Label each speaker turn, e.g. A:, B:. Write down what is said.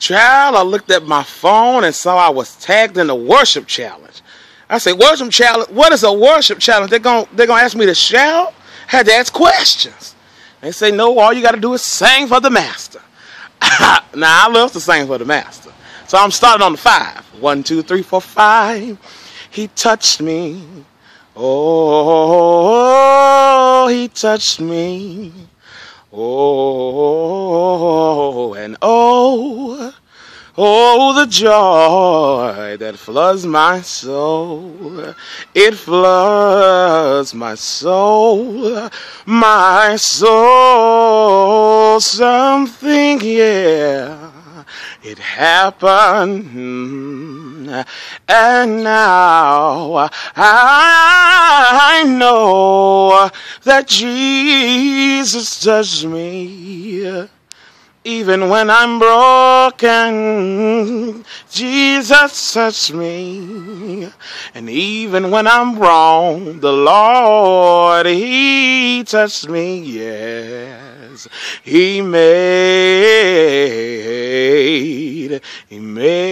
A: Child, I looked at my phone and saw I was tagged in the worship challenge. I said, worship challenge? What is a worship challenge? They're gonna ask me to shout? Had to ask questions. They say, no, all you got to do is sing for the master. Now, I love to sing for the master. So I'm starting on the 5. 1, 2, 3, 4, 5. He touched me. Oh, he touched me. Oh, and oh, the joy that floods my soul. It floods my soul, my soul. Something, yeah, it happened, and now I know that Jesus touched me. Even when I'm broken, Jesus touched me. And even when I'm wrong, the Lord, He touched me. Yes, He made